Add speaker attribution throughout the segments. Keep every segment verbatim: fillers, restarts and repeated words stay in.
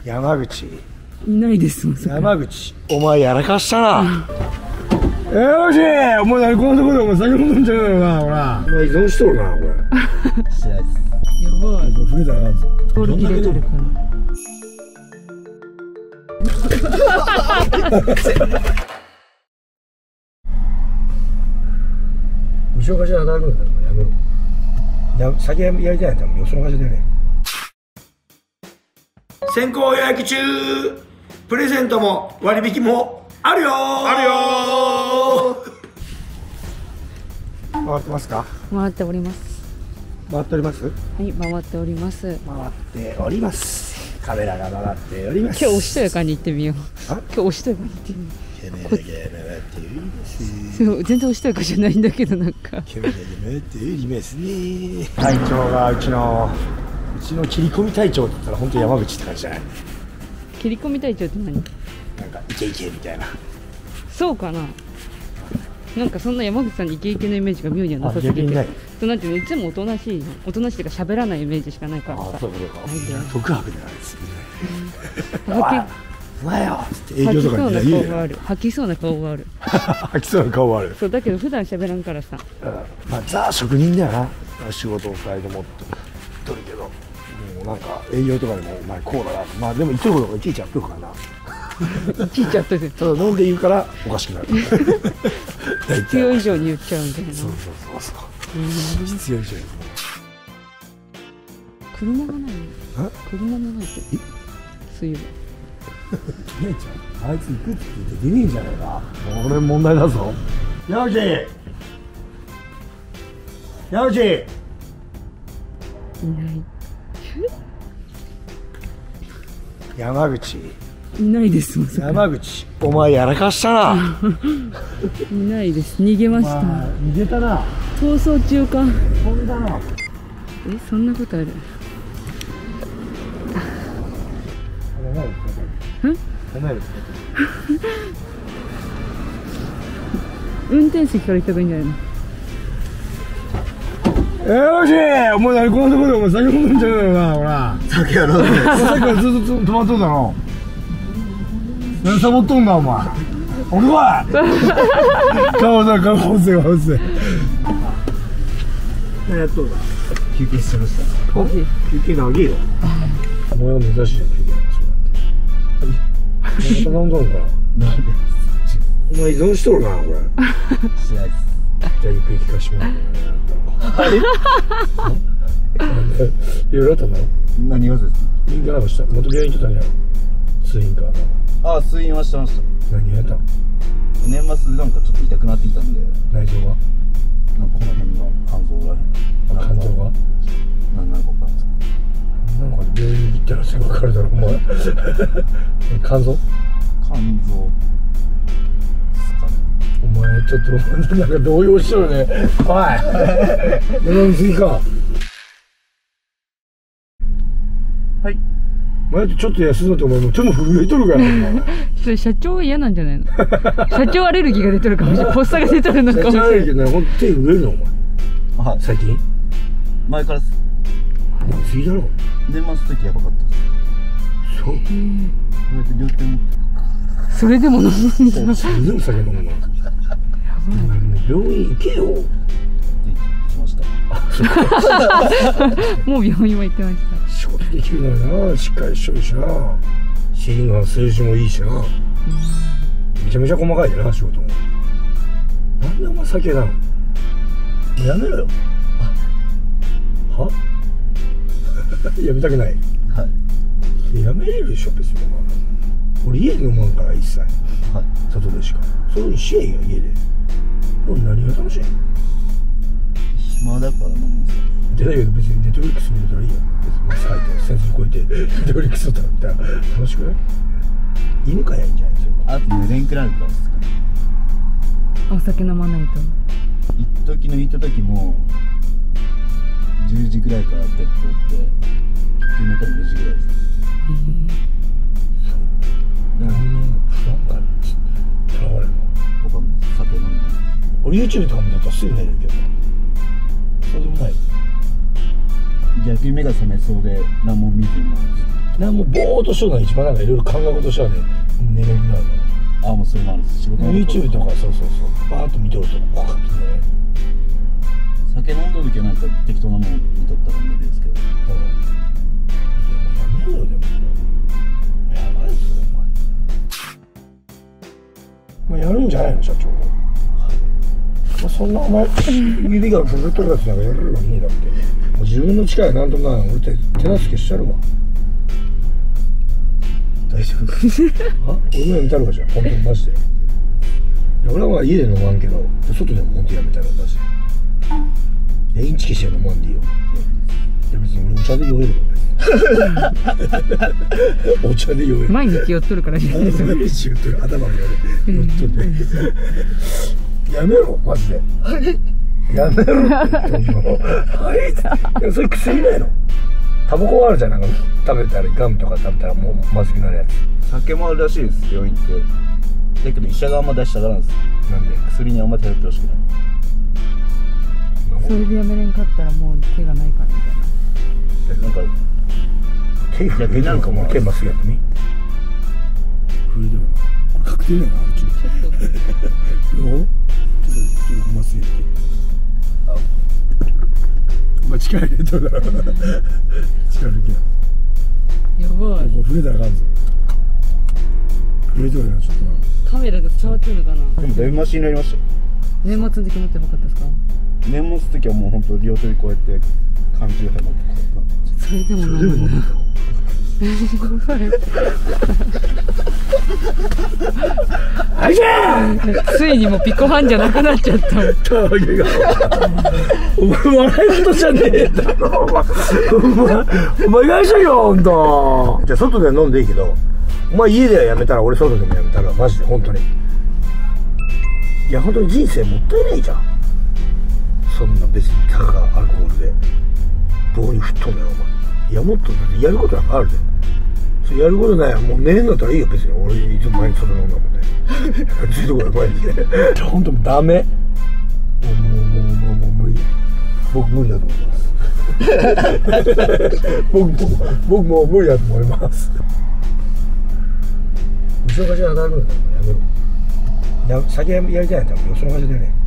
Speaker 1: 山口
Speaker 2: いないですもん。
Speaker 1: 山口、お前やらかしたな。えよし、お前何こんなとこでお前酒飲んじゃうのな、ほら。お前依存しとるな、これ。
Speaker 2: してないです。やばい。
Speaker 1: 増えたらあかんぞ。
Speaker 2: 登録入れてるから。
Speaker 1: 無償化しで働くんだったらやめろ。や酒やりたいんやったらもうよその会社でやれ。先行予約中。プレゼントも割引もあるよー。あるよー。回ってますか？
Speaker 2: 回っております。
Speaker 1: 回っております？
Speaker 2: はい、回っております。
Speaker 1: 回っております。カメラが回っております。
Speaker 2: 今日おしとやかに行ってみよう。今日おしとやかに行ってみよう。
Speaker 1: カメラが回っております。
Speaker 2: そう、全然おしとやかじゃないんだけど、なんか。カ
Speaker 1: メラが回っておりますね。隊長がうちのうちの切り込み隊長って言ったら本当山口って感じじゃない？
Speaker 2: 切り込み隊長って何？
Speaker 1: なんかイケイケみたいな。
Speaker 2: そうかな。なんかそんな山口さんにイケイケのイメージが妙にはなさすぎて。そうなんていうの、いつもおとなしいの。おとなしいっていうか喋らないイメージしかないからさ。
Speaker 1: あ、そういうことか。独白でないですね。お前よって営業とかに言うよ。
Speaker 2: 吐きそうな顔がある。
Speaker 1: 吐きそうな顔がある。
Speaker 2: そうだけど普段喋らんからさ。
Speaker 1: まあザ職人だよな。仕事を二人でもっとるけど、もうなんか営業とかでもお前こうだな。まあでも言ってることがいちいちやってるからな。
Speaker 2: いちいちやってる。
Speaker 1: ただ飲んで言うからおかしくなる。
Speaker 2: 必要以上に言っちゃうんだよな。
Speaker 1: そうそうそうそう。必要以上に。
Speaker 2: 車がないの？車もないって。水曜日。
Speaker 1: 姉ちゃん、あいつ行くって言って出ねえんじゃねえか。これ問題だぞ。山口。山口。
Speaker 2: いない。
Speaker 1: 山口。
Speaker 2: いないですもん。
Speaker 1: 山口、お前やらかしたな。
Speaker 2: いないです。逃げました。
Speaker 1: 逃げたな。
Speaker 2: 逃走中か。
Speaker 1: 飛んだな。
Speaker 2: え、そんなことある？運転席から行った方がいいんじゃないの？
Speaker 1: えよし、お前何こんなとこでお前酒飲んじゃうのな、ほら。酒は飲んでる。さっきからずっと止まっとんだろ。何サボっとんだお前。おい。顔だ、顔干せ顔せ。何やっとんだ。休憩してました。休憩長いよ。お前は珍しいじゃん、休憩なんかそうなんて。また飲んどんかな。お前依存しとるな、これ。してないです。じゃあゆっくり聞かしてもらうね。いろいろあったんだろ。何がですか？インカーなんかした。元病院行ってたんやろ。通院か。
Speaker 3: ああ、通院はしてました。
Speaker 1: 何やったの？
Speaker 3: 年末なんかちょっと痛くなってきたんで。
Speaker 1: 内臓が？
Speaker 3: なんかこの辺の肝臓が。
Speaker 1: 肝臓が？
Speaker 3: 何なのか分かんないですか？
Speaker 1: なんか病院に行ったらすぐ分かるだろ、お前。肝臓？
Speaker 3: 肝臓。
Speaker 1: お前ちょっとなんか動揺しとるね。おい飲みすぎか。はい。お前ちょっと休んだとお前もう手も震えとるから。
Speaker 2: それ社長は嫌なんじゃないの？社長アレルギーが出とるかもしれない。発作が出とるのかもしれない。社長アレルギーね、ほんと手震えるのお前。はい。最近？
Speaker 3: 前からす。
Speaker 1: 飲みすぎだろ。
Speaker 3: 年末の時やばかったです。そう。こうやって両手持って。
Speaker 2: それでも飲むんだ。
Speaker 1: それでも酒飲むの。病院行けよ。行
Speaker 3: きました。
Speaker 2: もう病院は行ってました。
Speaker 1: 仕事できるのよな、しっかりしとるしな。芯が数字もいいしな。めちゃめちゃ細かいでな、仕事も。なんでお前酒なの？やめろよ。は？やめたくない。はい。やめれるでしょ、別に。俺家で飲まんから一切。はい。外でしか。そういうふうにしえんよ、家で。何が楽しい？
Speaker 3: 暇だから飲むんですよ。
Speaker 1: じゃないけど別にネットフリックス見れたらいいやん。別に書いて先生超えてネットフリックスとったら楽しくない？犬飼えばいいんじゃないですか。
Speaker 3: あと寝れんくなるからですかね。
Speaker 2: お酒飲まないと。
Speaker 3: 一時の行った時もじゅうじぐらいからベッドって夢からよじぐらいです。
Speaker 1: 何の不安感にとらわれるの？
Speaker 3: わかんないです。酒飲んで。
Speaker 1: 俺 YouTube とか見たらすぐ寝れるけど。そうでもない。
Speaker 3: 逆に目が覚めそうで何も見ずにもずっ
Speaker 1: なんもぼーっとしとるのが一番なんかいろいろ考え事したらね眠くなるの。
Speaker 3: ああもうそれもあるです。仕事の
Speaker 1: YouTube とかそうそうそうバーッと見とるとこうかってね。
Speaker 3: 酒飲んだ時はなんか適当なもの見とったら寝るんですけど、
Speaker 1: うん、いやもうやめろよ。でもやばいっすよお前。まあ、やるんじゃないの社長。まあ、そんなお前指が震えとるやつなんかやるよね。だってもう自分の力なんとか俺手手助けしちゃるわ。大丈夫あ俺もやめたのかじゃん本当にマジで。いや俺はまあ家で飲まんけど外でも本当にやめたのマジで。インチキして飲まんでいいよ。いや別に俺お茶で酔えるもんお茶で酔える。
Speaker 2: 毎日酔っとるからじゃないですか。
Speaker 1: 毎日酔っとる頭が酔っとってやめろマジでやめろって言ってもはいいやそれ薬ないの。タバコあるじゃん。なんか食べたらガムとか食べたらもうまずくなるやつ。
Speaker 3: 酒もあるらしいです病院って。だけど医者があんま出したがらんです。
Speaker 1: なんで
Speaker 3: 薬にあんま頼ってほしくない。
Speaker 2: それでやめれんかったらもう手がないからみたいな。
Speaker 3: なんか
Speaker 1: 手震えてるかもう手まっすぐやってみ。震えてるこれ確定だよなあるちゅう。
Speaker 2: ちょっと
Speaker 1: よちょっとちょっとまっすぐやって。まあ力入れとるだろ力抜きや。
Speaker 2: やばい。
Speaker 1: ここ触れたらあかんぞ。触れとるなちょっとな。
Speaker 2: カメラが伝わってるのかな。
Speaker 3: でもだいぶマシになりましたよ。
Speaker 2: 年末の時持ってなかったですか。
Speaker 3: 年末の時はもう本当両手でこうやって缶中杯持ってこう
Speaker 2: それでも飲むんだ。
Speaker 1: あいしゃ
Speaker 2: ついにもうピコハンじゃなくなっちゃった
Speaker 1: ータゲがお前笑い事じゃねえだろお前お前返しとけよほんと。じゃあ外で飲んでいいけどお前家ではやめたら俺外でもやめたらマジで本当に。いや本当に人生もったいないじゃん。そんな別にたかがアルコールで棒に吹っ飛んだよお前。いやもっとやることなんかあるで。それやることないやもう寝んだったらいいよ別に。俺いつも前に外飲んだもんねついところ前にねほんとダメ。もうもうもうもうもう無理。僕無理だと思います僕も僕もう無理だと思います。後ろ会社で働くんだからやめろ。や酒やりたいんだったら後ろ会社でね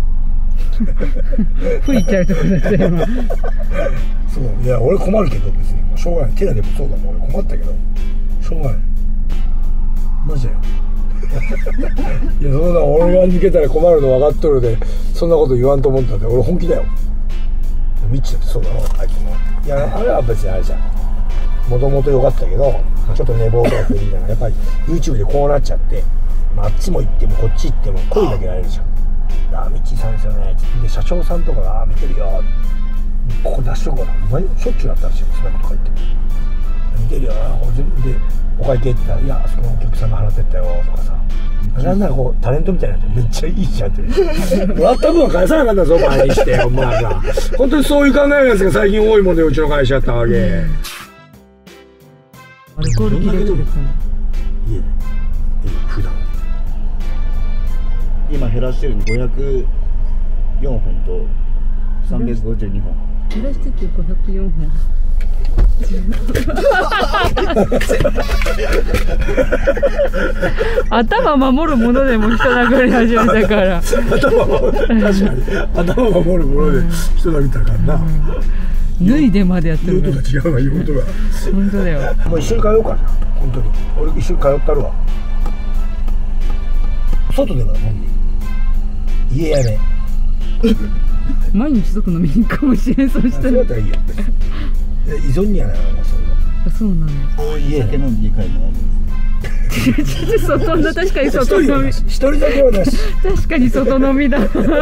Speaker 2: 吹いちゃうとこだったよ今。
Speaker 1: そういや俺困るけど別にもうしょうがない。テラでもそうだもん俺困ったけどしょうがないマジだよいやそんな俺が抜けたら困るの分かっとるでそんなこと言わんと思ったんで俺本気だよ。ミッチだってそうだろあいつも。いやあれは別にあれじゃんもともと良かったけどちょっと寝坊とかフリーだからやっぱり YouTube でこうなっちゃって、まあ、あっちも行ってもこっち行っても声だけられるじゃん。ああミッチーさんですよねで社長さんとかが「ああ見てるよ」ここ出しとこうかなお前しょっちゅうだったらしいよそんなこと書いて見てるよでお会計って言ったら「いやあそこのお客さんが払ってったよ」とかさなんならこうタレントみたいなのめっちゃいいじゃんってもらった分は返さなかったぞお前にしてお前さ本当にそういう考えのやつが最近多いもんでうちの会社やったわけ。
Speaker 2: アルコール切れてるかな
Speaker 1: 家で普段
Speaker 3: 今減らしてるのごひゃくよんほんとさんびゃくごじゅうにほん。
Speaker 2: 減らしててごひゃくよんほん頭守るものでも人殴り始めたから
Speaker 1: 頭守る確かに頭守るもので人殴ったらあかんな、うん、
Speaker 2: 脱いでまでやってる
Speaker 1: から言うことが違うわ言うことが
Speaker 2: 本当だよ。
Speaker 1: もう一緒に通おうかじゃん本当に俺一緒に通ったるわ。外でから飲んで家やめ
Speaker 2: 毎日外飲みに行くかもしれん。そうしたら
Speaker 1: そうやったらいいよ依存にはならないそれは。
Speaker 2: そうなんだ。
Speaker 3: 家酒飲んで家帰るのあるんです。
Speaker 2: 外飲んだ確かに外飲み
Speaker 1: 一人だけはなし
Speaker 2: 確かに外飲みだ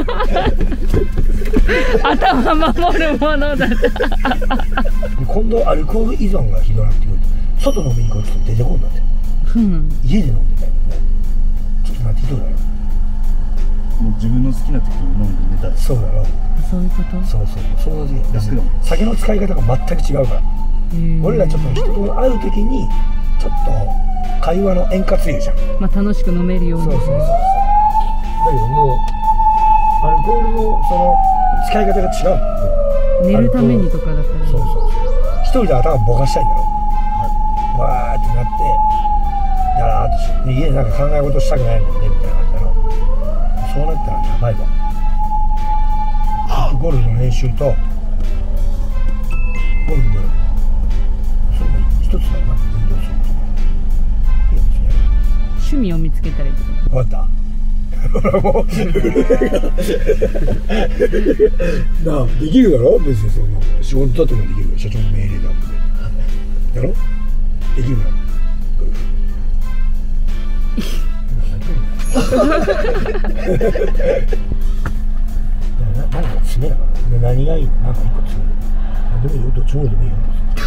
Speaker 2: 頭守るものだ
Speaker 1: 今度アルコール依存がひどくなってくると外飲みに行こうと出てこんだって、
Speaker 2: うん、
Speaker 1: 家で飲んでたよね。ちょっと待ってどうだろう
Speaker 3: もう自分の好きな時に飲んで寝たら
Speaker 1: そうだろう
Speaker 2: そういうこと。
Speaker 1: そうそうそう同じ酒の使い方が全く違うから俺らちょっと人と会う時にちょっと会話の円滑言うじゃん。
Speaker 2: まあ楽しく飲めるように。
Speaker 1: そうそうそうそうだけどもうアルコールのその使い方が違う。
Speaker 2: 寝るためにとかだったら
Speaker 1: そうそうそう一人で頭ぼかしたいんだろ、はで家でなんか考え事したくないもんねみたいな感じだろ。そうなったらやばいわ。ゴルフの練習とゴルフそれも一つだな、運動する
Speaker 2: 趣味を見つけたらいいってこと。
Speaker 1: 分かったほらもうなあ、できるだろ別に。その仕事だってもできるから社長の命令だもんね。だろできるから何か詰めながら何がいいのなんか一個詰める。何でもいいよ、どっちもでもいいよ。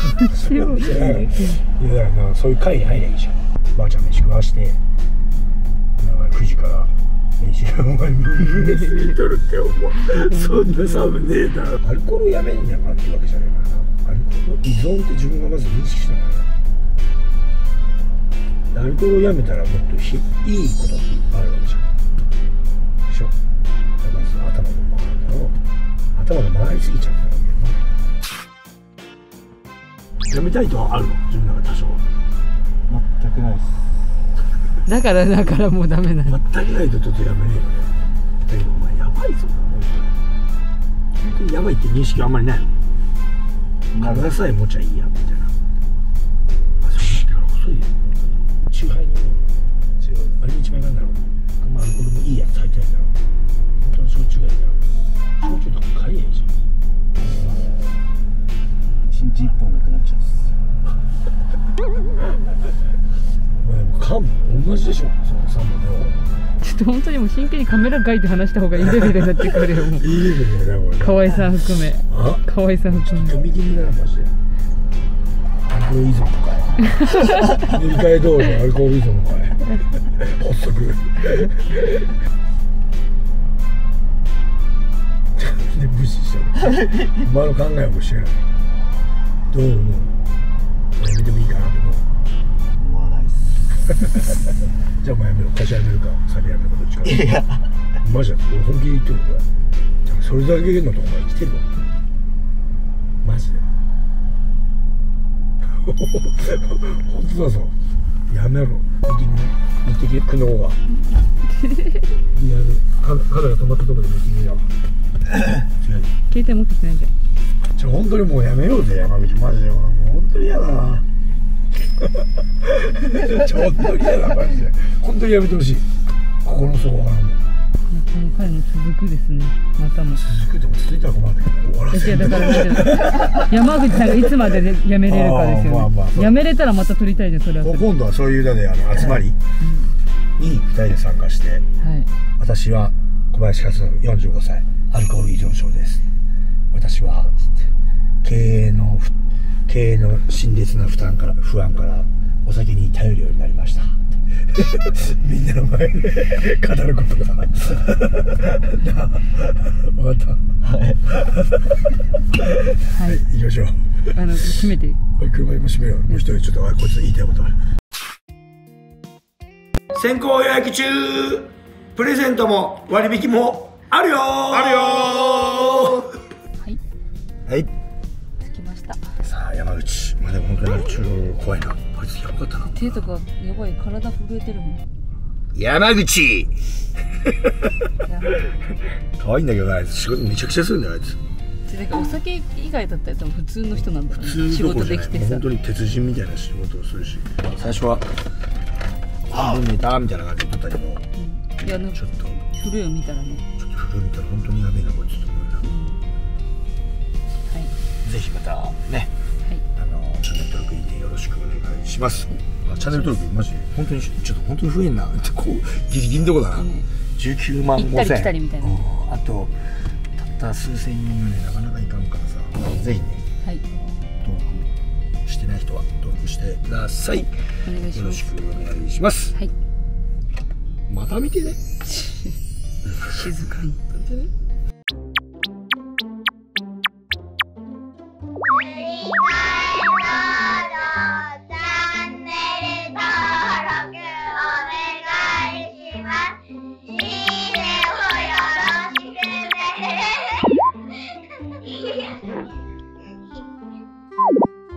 Speaker 1: いやだからな、そういう会に入りゃいいじゃん。ばあちゃん飯食わしてくじから練習。お前無理すぎとるって思う。そんな寒ねえだろ。アルコールをやめんやかっていうわけじゃないからな。アルコール依存って自分がまず認識したからな。アルコールをやめたらもっとひいいことっていっぱいあるわけじゃんでしょ。まず頭の回るだろう。頭が回りすぎちゃうんだろうけどな。やめたいとはあるの自分の中で多少。
Speaker 3: 全くないです。
Speaker 2: だからだからもうダメなの。
Speaker 1: 全くないとちょっとやめねえよね。だけどお前やばいぞ。本当にやばいって認識はあんまりないの。体さえ持ちゃいいやみたいな。あ、そうなってから遅いよ。チューハイに強いあれが一番いいんだろう。あんまアルコールもいいやつ入ってないんだろう。本当に焼酎がいいんだろう。焼酎とか買えやいいじゃん。
Speaker 3: 一日一本なくなっちゃうんです。
Speaker 1: お前もう缶も同じでしょ。そのさんもね。
Speaker 2: ちょっと本当にもう真剣にカメラ書いて話した方がいいレベルになってくるよ。もう
Speaker 1: いいレベルだよなこれ。
Speaker 2: 河合さん含め。
Speaker 1: あ
Speaker 2: 河合さん含め。
Speaker 1: 見てみなマジで。アルコール依存とかい。塗り替え通りのアルコール依存とかい。発足。で無視しちゃう。お前の考えはもしてない。どう思う？やめてもいいかなと思う。
Speaker 3: 思わないっす。
Speaker 1: じゃあもうやめろ。会社やめるか酒やめるかどっちか。
Speaker 3: いや
Speaker 1: マジだ。俺本気で言ってるこれ。じゃあそれだけのとこまで来てるわ。マジで。本当だぞ。やめろ。見てきて苦悩が。リアル。肌が止まったところで見てみよう。
Speaker 2: 携帯持ってきてないじゃん。
Speaker 1: ちょ本当にもうやめようぜ山口マジで。もう本当に嫌だな。ちょ本当に嫌だマジで。本当にやめてほしい。心の底からもう。
Speaker 2: この回も続くですね。またも
Speaker 1: 続くでも続いたら困るんだけどね。終わらせる。
Speaker 2: だから山口さんがいつまでやめれるかですよね。まあまあやめれたらまた撮りたいじゃんそれは。
Speaker 1: 今度はそういうのであの集まりにふたりで参加して、はい、私は小林克信よんじゅうごさいアルコール依存症です。私は経営の経営の辛烈な負担から不安からお酒に頼るようになりました。みんなの前で語ることが分かった。はい、行きましょう。
Speaker 2: あの閉めて。
Speaker 1: 車にも閉めよう。もう一人ちょっとこいつ言いたいことある。先行予約中。プレゼントも割引もあるよー。あるよー。はいはい、
Speaker 2: 着きました。
Speaker 1: さあ山口。まあでも本当にあれ中怖いな。あいつやばかったな。
Speaker 2: 手とかやばい。体震えてるもん。
Speaker 1: 山口可愛いんだけどな、あいつ仕事めちゃくちゃするんだよあいつ。
Speaker 2: なんかお酒以外だったら多分普通の人なんだろうね。
Speaker 1: 普通
Speaker 2: 仕事できてさ。
Speaker 1: 本当に鉄人みたいな仕事をするし。最初は半分寝たみたいな感じで撮ったけど、うん、
Speaker 2: いやなんかちょっとフル見たらね。ちょっとフル見たら本当にやべえなこいつと思うな。うん、はい。ぜひまたね。あのチャンネル登録いいねよろしくお願いします。あチャンネル登録マジ本当にちょっと本当に増えんなってこうギリギリのとこだな。うん、じゅうきゅうまんごせん。行ったり来たりみたいな。あとたった数千人ねなかなかいかんからさ。ぜひね。はい。登録してない人は登録してください。お願いします。よろしくお願いします。はい。また見てね。静かに。見てね。